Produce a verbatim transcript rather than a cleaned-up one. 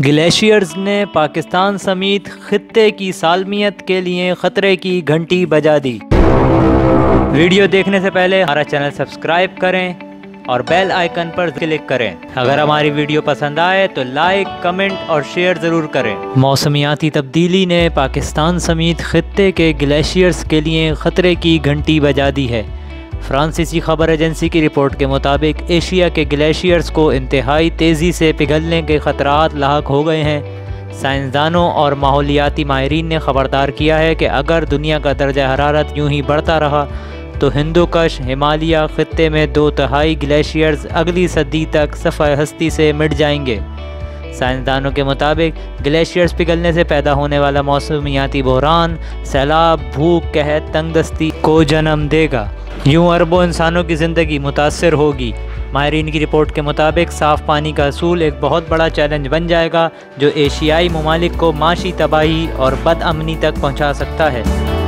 Glaciers نے پاکستان سمیت خطے کی سالمیت کے لیے خطرے کی گھنٹی بجا دی۔ ویڈیو دیکھنے سے پہلے ہمارا چینل سبسکرائب کریں اور بیل آئیکن پر کلک کریں۔ اگر ہماری ویڈیو پسند آئے تو لائک، کمنٹ اور شیئر ضرور کریں۔ موسمیاتی تبدیلی نے پاکستان سمیت خطے کے گلیشیئرز کے لیے خطرے کی گھنٹی بجا دی ہے۔ فرانسیسی خبر ایجنسی کی رپورٹ کے مطابق ایشیا کے گلیشیئرز کو انتہائی تیزی سے پگھلنے کے خطرات لاحق ہو گئے ہیں۔ سائنسدانوں اور ماحولیاتی ماہرین نے خبردار کیا ہے کہ اگر دنیا کا درجہ حرارت یوں ہی بڑھتا رہا تو ہندوکش ہمالیہ خطے میں دو تہائی گلیشیئرز اگلی صدی تک صفحہ ہستی سے مٹ جائیں گے۔ سائنسدانوں کے مطابق گلیشیئرز پگھلنے سے پیدا ہونے والا موسمیاتی بحران سیلاب، بھوک، قحط، تنگ دستی کو جنم دے گا۔ یوں اربوں انسانوں کی زندگی متاثر ہوگی۔ ماہرین کی رپورٹ کے مطابق صاف پانی کا حصول ایک بہت بڑا چیلنج بن جائے گا جو ایشیائی ممالک کو معاشی تباہی اور بد امنی تک پہنچا سکتا ہے۔